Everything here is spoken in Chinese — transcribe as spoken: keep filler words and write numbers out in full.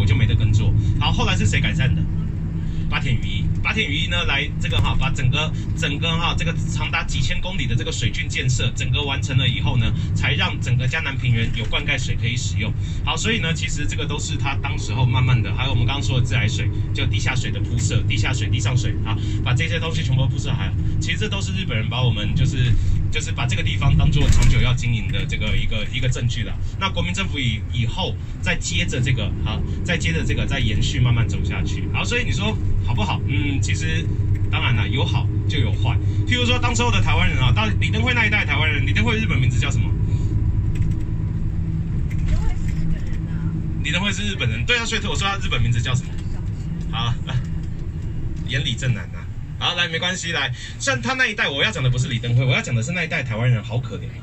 我就没得耕作。好，后来是谁改善的？八田羽衣，八田羽衣呢来这个哈，把整个整个哈这个长达几千公里的这个水郡建设整个完成了以后呢，才让整个嘉南平原有灌溉水可以使用。好，所以呢，其实这个都是他当时候慢慢的，还有我们刚刚说的自来水，就地下水的铺设，地下水、地上水啊，把这些东西全部铺设好。其实这都是日本人把我们就是就是把这个地方当做长久要经营的这个一个一个证据了。那国民政府以以后再接着这个好，再接着这个再延续慢慢走下去。好，所以你说。好不好？嗯，其实当然了，有好就有坏。譬如说，当时候的台湾人啊，到李登辉那一代台湾人，李登辉日本名字叫什么？李登辉是日本人，对啊，所以我说他日本名字叫什么？好，岩里正男啊。好，来，没关系，来，像他那一代，我要讲的不是李登辉，我要讲的是那一代台湾人好可怜啊。